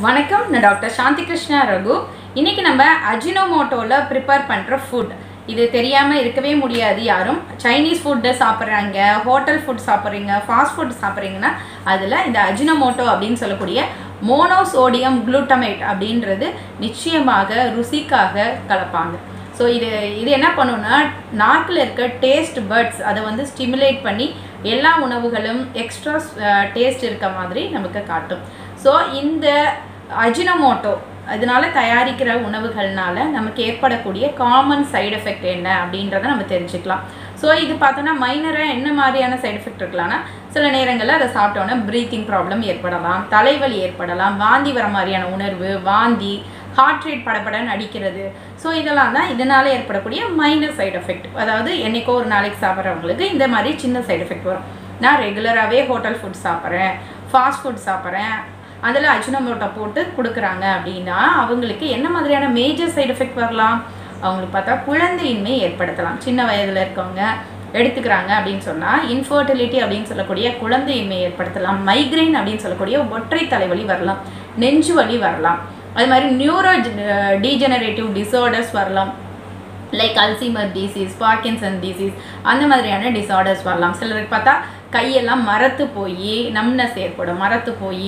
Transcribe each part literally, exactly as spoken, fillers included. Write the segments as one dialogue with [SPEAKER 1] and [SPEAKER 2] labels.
[SPEAKER 1] வணக்கம், நான் டாக்டர் சாந்தி கிருஷ்ணா ரகு. இன்னைக்கு நம்ம அஜினோமோட்டோல ப்ரிப்பேர் பண்ணுற ஃபுட் இது தெரியாமல் இருக்கவே முடியாது. யாரும் சைனீஸ் ஃபுட்டு சாப்பிட்றாங்க, ஹோட்டல் ஃபுட் சாப்பிட்றீங்க, ஃபாஸ்ட் ஃபுட் சாப்பிட்றீங்கன்னா அதில் இந்த அஜினோமோட்டோ அப்படின்னு சொல்லக்கூடிய மோனோசோடியம் குளூட்டமேட் அப்படின்றது நிச்சயமாக ருசிக்காக கலப்பாங்க. ஸோ இது இது என்ன பண்ணுன்னா, நாக்கில் இருக்க டேஸ்ட் பட்ஸ் அதை வந்து ஸ்டிமுலேட் பண்ணி எல்லா உணவுகளும் எக்ஸ்ட்ரா டேஸ்ட் இருக்க மாதிரி நமக்கு காட்டும். ஸோ இந்த அஜினோமோட்டோ அதனால தயாரிக்கிற உணவுகள்னால நமக்கு ஏற்படக்கூடிய காமன் சைடு எஃபெக்ட் என்ன அப்படின்றத நம்ம தெரிஞ்சுக்கலாம். ஸோ இது பார்த்தோன்னா மைனராக என்ன மாதிரியான சைடு எஃபெக்ட் இருக்கலாம்னா, சில நேரங்களில் அதை சாப்பிட்டோன்னா ப்ரீத்திங் ப்ராப்ளம் ஏற்படலாம், தலைவலி ஏற்படலாம், வாந்தி வர மாதிரியான உணர்வு, வாந்தி, ஹார்ட் ரேட் படப்படன்னு அடிக்கிறது. ஸோ இதெல்லாம் தான் இதனால் ஏற்படக்கூடிய மைனர் சைடு எஃபெக்ட். அதாவது என்றைக்கோ ஒரு நாளைக்கு சாப்பிட்றவங்களுக்கு இந்த மாதிரி சின்ன சைடு எஃபெக்ட் வரும். நான் ரெகுலராகவே ஹோட்டல் ஃபுட் சாப்பிட்றேன், ஃபாஸ்ட் ஃபுட் சாப்பிட்றேன், அதில் அஜினோமோட்டோ போட்டு கொடுக்குறாங்க அப்படின்னா அவங்களுக்கு என்ன மாதிரியான மேஜர் சைடு எஃபெக்ட் வரலாம்? அவங்களுக்கு பார்த்தா குழந்தையின்மை ஏற்படுத்தலாம். சின்ன வயதில் இருக்கவங்க எடுத்துக்கிறாங்க அப்படின்னு சொன்னால் இன்ஃபர்டிலிட்டி அப்படின்னு சொல்லக்கூடிய குழந்தையின்மை ஏற்படுத்தலாம். மைக்ரைன் அப்படின்னு சொல்லக்கூடிய ஒற்றை தலைவலி வரலாம், நெஞ்சு வலி வரலாம். அது மாதிரி நியூரோ டீஜெனரேட்டிவ் டிஸார்டர்ஸ் வரலாம், like Alzheimer disease, Parkinson disease, அந்த மாதிரியான டிஸார்டர்ஸ் வரலாம். சிலருக்கு பார்த்தா கையெல்லாம் மரத்து போய் நம்னஸ் ஏற்படும், மரத்து போய்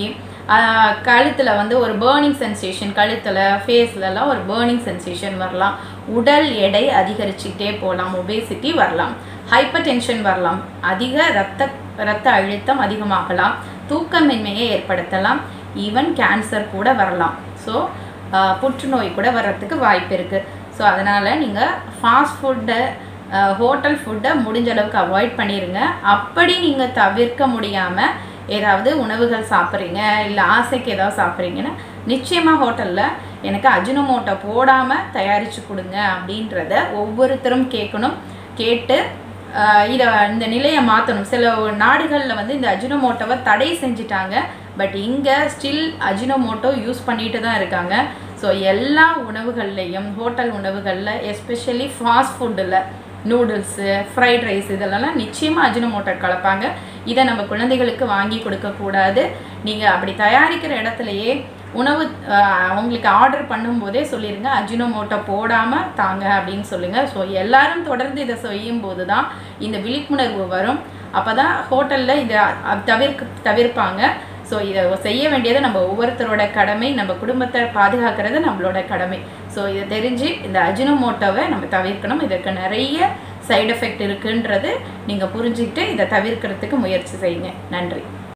[SPEAKER 1] கழுத்தில் வந்து ஒரு பேர்னிங் சென்சேஷன், கழுத்தில் ஃபேஸ்லலாம் ஒரு பேர்னிங் சென்சேஷன் வரலாம். உடல் எடை அதிகரிச்சுக்கிட்டே போகலாம், ஒபேசிட்டி வரலாம், ஹைப்பர் டென்ஷன் வரலாம், அதிக ரத்த இரத்த அழுத்தம் அதிகமாகலாம், தூக்கமின்மையை ஏற்படுத்தலாம், ஈவன் கேன்சர் கூட வரலாம். ஸோ புற்றுநோய் கூட வர்றதுக்கு வாய்ப்பு இருக்குது. ஸோ அதனால் நீங்கள் ஃபாஸ்ட் ஃபுட்டை, ஹோட்டல் ஃபுட்டை முடிஞ்ச அளவுக்கு அவாய்ட் பண்ணிடுங்க. அப்படி நீங்கள் தவிர்க்க முடியாமல் ஏதாவது உணவுகள் சாப்பிட்றீங்க, இல்லை ஆசைக்கு ஏதாவது சாப்பிட்றீங்கன்னா நிச்சயமாக ஹோட்டலில் எனக்கு அஜினோமோட்டோ போடாமல் தயாரித்து கொடுங்க அப்படின்றத ஒவ்வொருத்தரும் கேட்கணும். கேட்டு இதை இந்த நிலையை மாற்றணும். சில நாடுகளில் வந்து இந்த அஜினோமோட்டோவை தடை செஞ்சிட்டாங்க, பட் இங்கே ஸ்டில் அஜினோமோட்டோ யூஸ் பண்ணிட்டு தான் இருக்காங்க. ஸோ எல்லா உணவுகள்லையும், ஹோட்டல் உணவுகளில், எஸ்பெஷலி ஃபாஸ்ட் ஃபுட்டில், நூடுல்ஸு, ஃப்ரைட் ரைஸ் இதெல்லாம் நிச்சயமாக அஜினோமோட்டோ கலப்பாங்க. இதை நம்ம குழந்தைகளுக்கு வாங்கி கொடுக்கக்கூடாது. நீங்கள் அப்படி தயாரிக்கிற இடத்துலையே உணவு அவங்களுக்கு ஆர்டர் பண்ணும்போதே சொல்லிடுங்க, அஜினோமோட்டோ போடாமல் தாங்க அப்படின்னு சொல்லுங்கள். ஸோ எல்லாரும் தொடர்ந்து இதை செய்யும்போது தான் இந்த விழிப்புணர்வு வரும். அப்போ தான் ஹோட்டலில் இதை தவிர்க்க தவிர்ப்பாங்க. ஸோ இதை செய்ய வேண்டியது நம்ம ஒவ்வொருத்தரோட கடமை, நம்ம குடும்பத்தை பாதுகாக்கிறது நம்மளோட கடமை. ஸோ இதை தெரிஞ்சு இந்த அஜினோமோட்டோவை நம்ம தவிர்க்கணும். இதற்கு நிறைய சைடு எஃபெக்ட் இருக்குன்றது நீங்கள் புரிஞ்சுக்கிட்டு இதை தவிர்க்கிறதுக்கு முயற்சி செய்யுங்க. நன்றி.